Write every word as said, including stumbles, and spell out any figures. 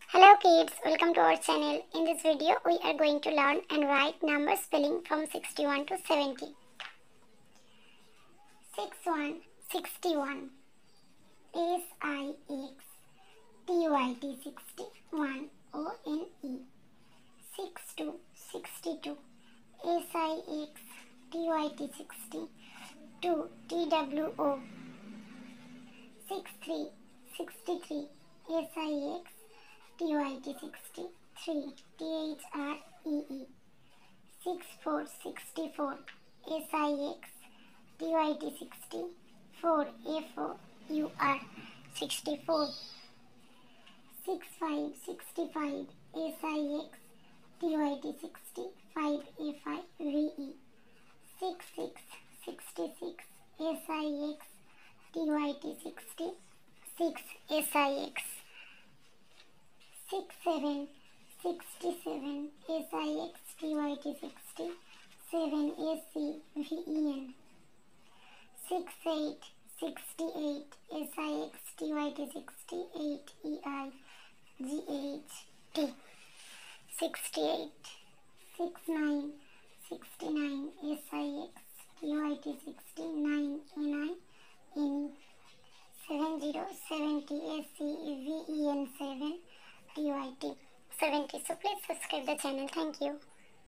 Hello kids, welcome to our channel. In this video, we are going to learn and write number spelling from sixty-one to seventy. sixty-one, sixty-one, S I X T Y T sixty-one, O N E. sixty-two, sixty-two, S I X T Y T sixty-two, T W O. sixty-three, sixty-three, S I X T Y T sixty-three, T H R E E. sixty-four, sixty-four, S I X T Y T sixty-four, F O U R, sixty-four. sixty-five, sixty-five, S I X T Y T sixty-five, F I V E. sixty-six, sixty-six, S I X T Y T sixty-six, S I X. sixty-seven, sixty-seven, S I X T Y T sixty-seven, S C V E N. sixty-eight, sixty-eight, S I X T Y T sixty-eight, E I G H T. sixty-eight, sixty-nine, sixty-nine, S I X T Y T sixty-nine, N I N E. seventy, seventy, S C V E N seven, T Y T. seventy. So please subscribe the channel. Thank you.